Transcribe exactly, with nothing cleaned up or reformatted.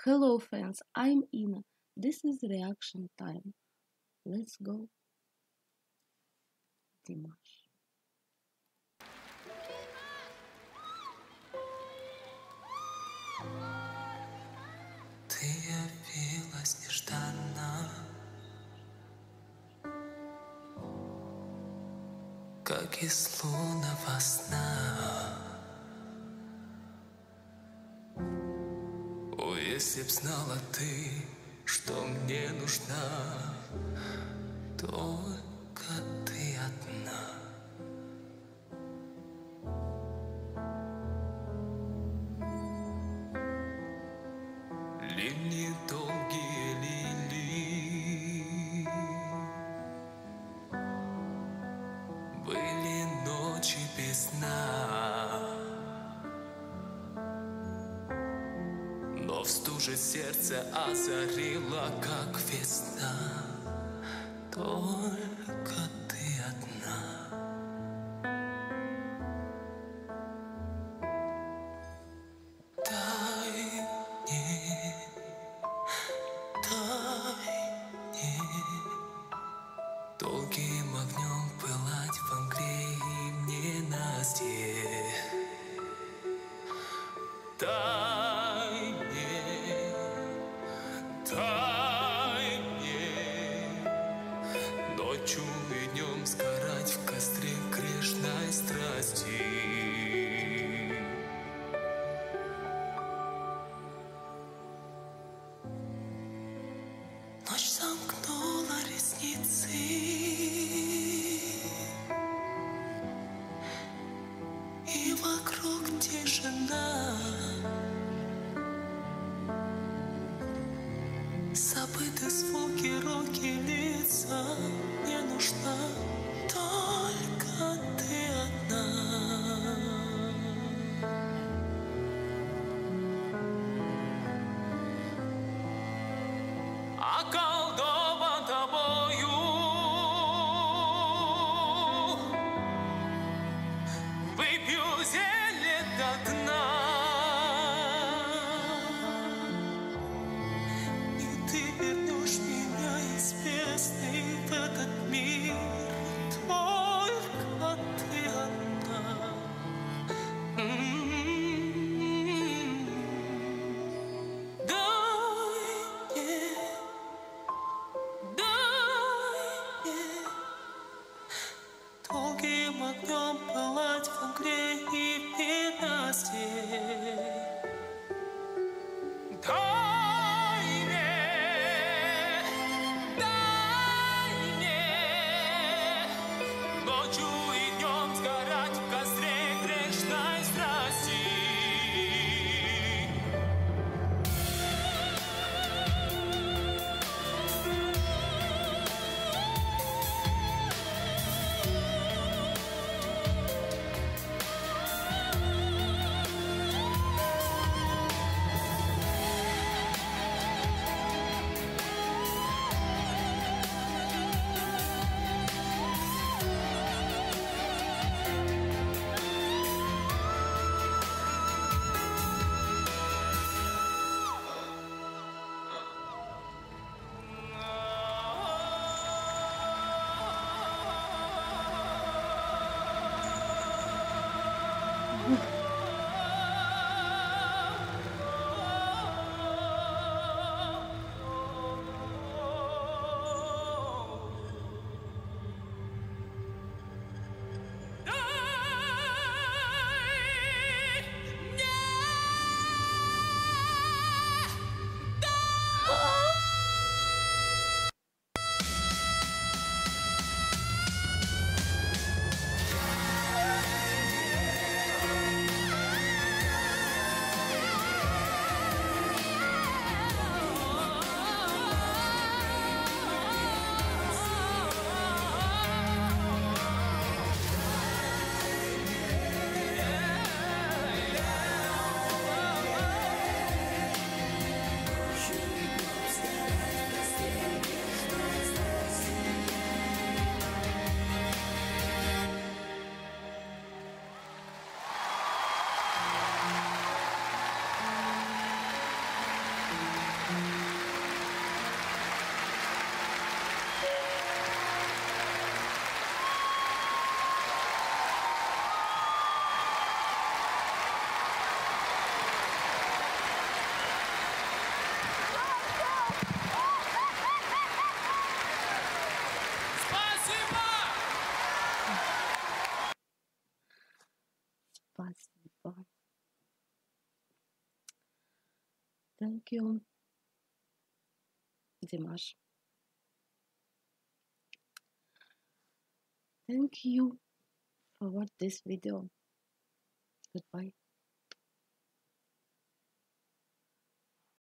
Hello fans, I'm Ina. This is reaction time. Let's go. Dimash. Ты явилась нежданно, как из лунного сна. О, если б знала ты, что мне нужна, только ты одна. Линии долгие лилии, были ночи без сна, но в стуже сердце озарила, как весна, только ты одна. Долгим огнем пылать в мгле и в ненастье. Дай мне, дай мне ночью и днем сгорать в костре грешной страсти. Ночь замкнула ресницы, и вокруг тишина. Забыты звуки, руки, лица. Мне нужна только ты одна. Околдован тобою, выпью зелье до дна, и ты вернешь меня из бездны в этот мир, только ты одна. Дай мне, спасибо. Thank you, Dimash. Thank you for watching this video. Goodbye.